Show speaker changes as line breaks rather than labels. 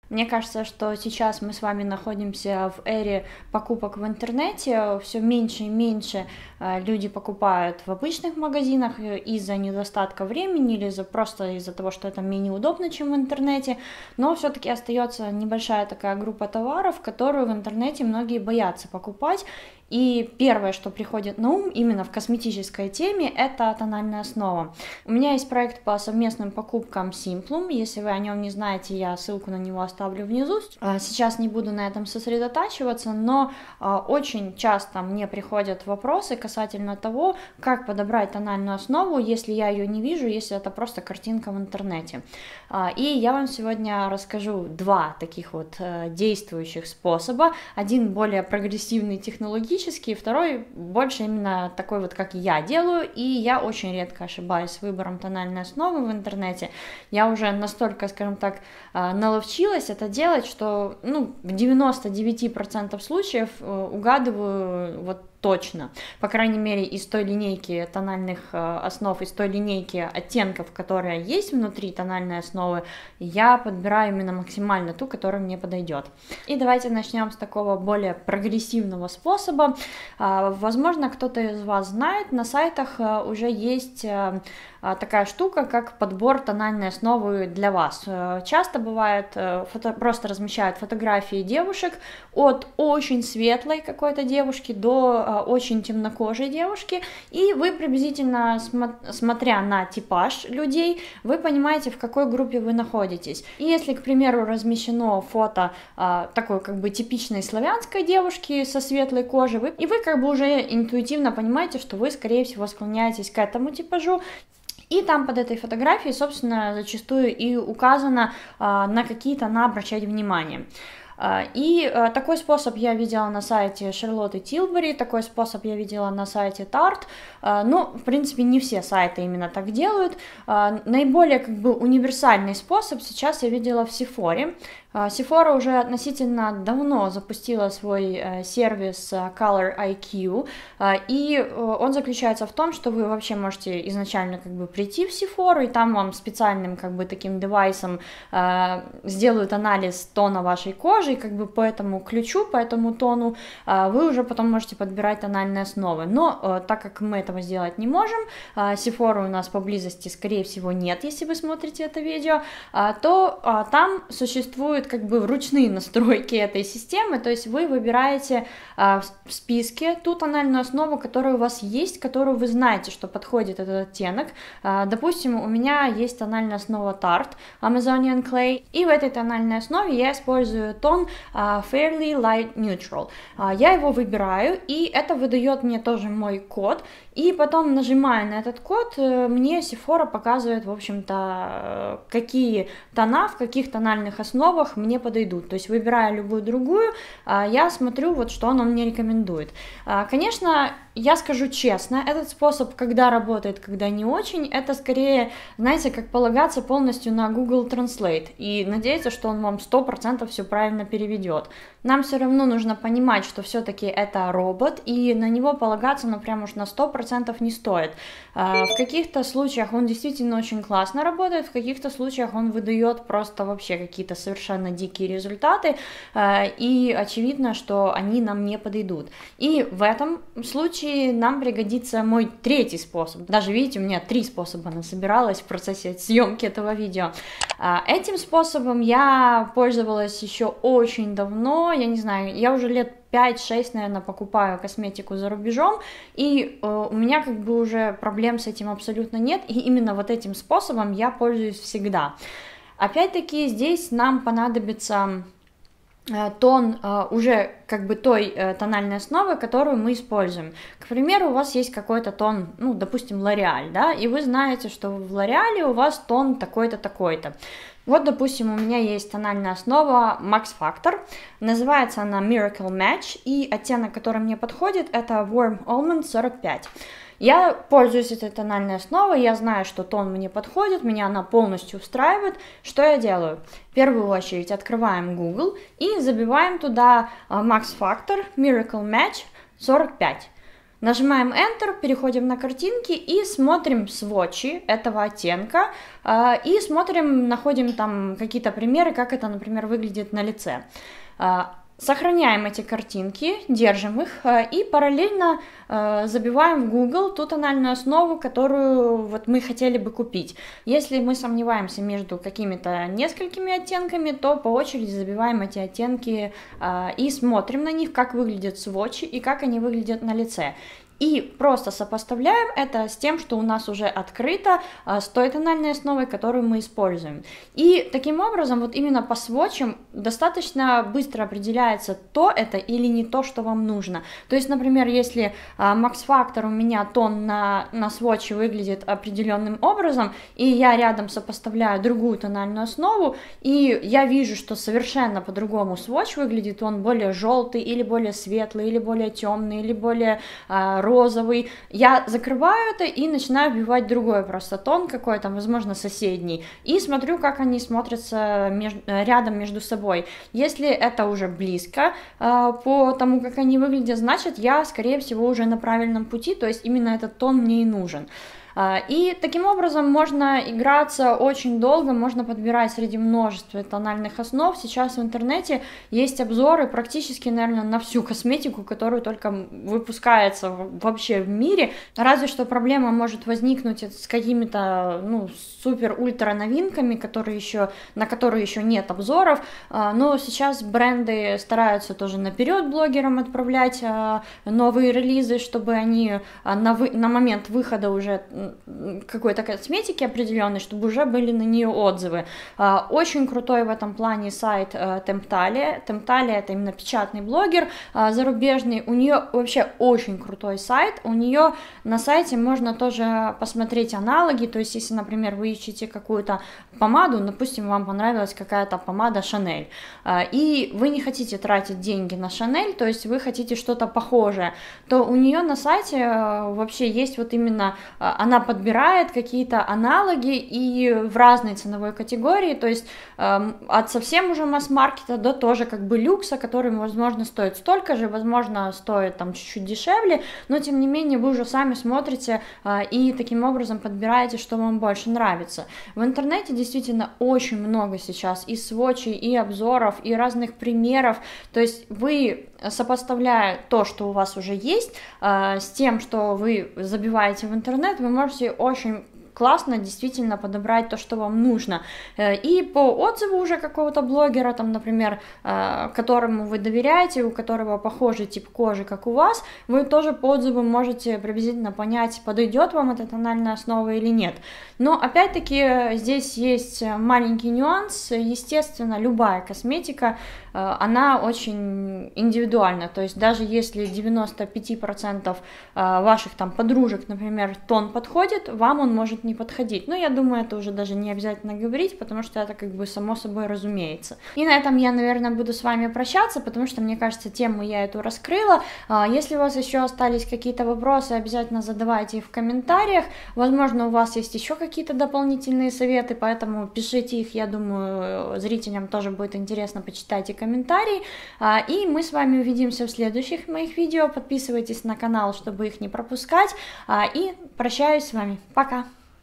Мне кажется, что сейчас мы с вами находимся в эре покупок в интернете. Все меньше и меньше люди покупают в обычных магазинах из-за недостатка времени или просто из-за того, что это менее удобно, чем в интернете. Но все-таки остается небольшая такая группа товаров, которую в интернете многие боятся покупать. И первое, что приходит на ум именно в косметической теме, это тональная основа. У меня есть проект по совместным покупкам Simplum. Если вы о нем не знаете, я ссылку на него оставлю внизу. Сейчас не буду на этом сосредотачиваться, но очень часто мне приходят вопросы касательно того, как подобрать тональную основу, если я ее не вижу, если это просто картинка в интернете. И я вам сегодня расскажу два таких вот действующих способа. Один более прогрессивный, технологичный, второй больше именно такой вот, как я делаю, и я очень редко ошибаюсь с выбором тональной основы в интернете. Я уже настолько, скажем так, наловчилась это делать, что в 99% случаев угадываю вот точно, по крайней мере, из той линейки тональных основ, из той линейки оттенков, которая есть внутри тональной основы, я подбираю именно максимально ту, которая мне подойдет. И давайте начнем с такого более прогрессивного способа. Возможно, кто-то из вас знает, на сайтах уже есть такая штука, как подбор тональной основы для вас. Часто бывает, просто размещают фотографии девушек от очень светлой какой-то девушки до очень темнокожей девушки, и вы приблизительно, смотря на типаж людей, вы понимаете, в какой группе вы находитесь. И если, к примеру, размещено фото такой как бы типичной славянской девушки со светлой кожей, вы как бы уже интуитивно понимаете, что вы, скорее всего, склоняетесь к этому типажу. И там под этой фотографией, собственно, зачастую и указано, на какие тона обращать внимание. И такой способ я видела на сайте Charlotte Tilbury, такой способ я видела на сайте Tarte, но, в принципе, не все сайты именно так делают. Наиболее как бы универсальный способ сейчас я видела в Sephora. Sephora уже относительно давно запустила свой сервис Color IQ, и он заключается в том, что вы вообще можете изначально как бы прийти в Sephora, и там вам специальным как бы таким девайсом сделают анализ тона вашей кожи, и как бы по этому ключу, по этому тону вы уже потом можете подбирать тональные основы. Но так как мы этого сделать не можем, Sephora у нас поблизости, скорее всего, нет, если вы смотрите это видео, то там существует как бы вручные настройки этой системы, то есть вы выбираете в списке ту тональную основу, которая у вас есть, которую вы знаете, что подходит этот оттенок. Допустим, у меня есть тональная основа Tarte Amazonian Clay, и в этой тональной основе я использую тон Fairly Light Neutral. Я его выбираю, и это выдает мне тоже мой код, и потом, нажимая на этот код, мне Sephora показывает, в общем-то, какие тона, в каких тональных основах мне подойдут. То есть, выбирая любую другую, я смотрю, вот что оно мне рекомендует. Конечно, я скажу честно, этот способ, когда работает, когда не очень, это скорее, знаете, как полагаться полностью на Google Translate и надеяться, что он вам 100% все правильно переведет. Нам все равно нужно понимать, что все-таки это робот, и на него полагаться, ну, прям уж на 100% не стоит. В каких-то случаях он действительно очень классно работает, в каких-то случаях он выдает просто вообще какие-то совершенно дикие результаты, и очевидно, что они нам не подойдут. И в этом случае нам пригодится мой третий способ. Даже, видите, у меня 3 способа насобиралось в процессе съемки этого видео. Этим способом я пользовалась еще очень давно, я не знаю, я уже лет 5-6, наверное, покупаю косметику за рубежом, и у меня как бы уже проблем с этим абсолютно нет, и именно вот этим способом я пользуюсь всегда. Опять-таки здесь нам понадобится тон уже как бы той тональной основы, которую мы используем. К примеру, у вас есть какой-то тон, ну, допустим, L'Oreal, да, и вы знаете, что в L'Oreal у вас тон такой-то, такой-то. Вот, допустим, у меня есть тональная основа Max Factor, называется она Miracle Match, и оттенок, который мне подходит, это Warm Almond 45. Я пользуюсь этой тональной основой, я знаю, что тон мне подходит, меня она полностью устраивает. Что я делаю? В первую очередь открываем Google и забиваем туда Max Factor Miracle Match 45. Нажимаем Enter, переходим на картинки и смотрим сводчи этого оттенка, и смотрим, находим там какие-то примеры, как это, например, выглядит на лице. Сохраняем эти картинки, держим их и параллельно забиваем в Google ту тональную основу, которую вот мы хотели бы купить. Если мы сомневаемся между какими-то несколькими оттенками, то по очереди забиваем эти оттенки и смотрим на них, как выглядят сводчи и как они выглядят на лице. И просто сопоставляем это с тем, что у нас уже открыто, с той тональной основой, которую мы используем. И таким образом, вот именно по сводчам достаточно быстро определяется, то это или не то, что вам нужно. То есть, например, если Max Factor у меня тон на сводче выглядит определенным образом, и я рядом сопоставляю другую тональную основу, и я вижу, что совершенно по-другому сводч выглядит, он более желтый, или более светлый, или более темный, или более розовый, я закрываю это и начинаю вбивать другой просто тон какой-то, возможно, соседний, и смотрю, как они смотрятся рядом между собой. Если это уже близко по тому, как они выглядят, значит, я, скорее всего, уже на правильном пути, то есть именно этот тон мне и нужен. И таким образом можно играться очень долго, можно подбирать среди множества тональных основ. Сейчас в интернете есть обзоры практически, наверное, на всю косметику, которую только выпускается вообще в мире. Разве что проблема может возникнуть с какими-то супер-ультра новинками, на которые еще нет обзоров. Но сейчас бренды стараются тоже наперед блогерам отправлять новые релизы, чтобы они на момент выхода уже какой-то косметики определенной, чтобы уже были на нее отзывы. Очень крутой в этом плане сайт Temptalia. Temptalia — это именно печатный блогер зарубежный. У нее вообще очень крутой сайт. У нее на сайте можно тоже посмотреть аналоги. То есть, если, например, вы ищете какую-то помаду, допустим, вам понравилась какая-то помада Chanel, и вы не хотите тратить деньги на Chanel, то есть вы хотите что-то похожее, то у нее на сайте вообще есть вот именно, она подбирает какие-то аналоги и в разной ценовой категории, то есть от совсем уже масс-маркета до тоже как бы люкса, который, возможно, стоит столько же, возможно, стоит там чуть-чуть дешевле, но тем не менее вы уже сами смотрите и таким образом подбираете, что вам больше нравится. В интернете действительно очень много сейчас и сводчей, и обзоров, и разных примеров, то есть вы, сопоставляя то, что у вас уже есть, с тем, что вы забиваете в интернет, вы можете очень классно действительно подобрать то, что вам нужно. И по отзыву уже какого-то блогера, там, например, которому вы доверяете, у которого похожий тип кожи, как у вас, вы тоже по отзыву можете приблизительно понять, подойдет вам эта тональная основа или нет. Но опять-таки здесь есть маленький нюанс. Естественно, любая косметика, она очень индивидуальна, то есть даже если 95% ваших там подружек, например, тон подходит, вам он может не подходить. Но я думаю, это уже даже не обязательно говорить, потому что это как бы само собой разумеется. И на этом я, наверное, буду с вами прощаться, потому что, мне кажется, тему я эту раскрыла. Если у вас еще остались какие-то вопросы, обязательно задавайте их в комментариях. Возможно, у вас есть еще какие-то дополнительные советы, поэтому пишите их, я думаю, зрителям тоже будет интересно почитать и комментарии. И мы с вами увидимся в следующих моих видео. Подписывайтесь на канал, чтобы их не пропускать. И прощаюсь с вами. Пока!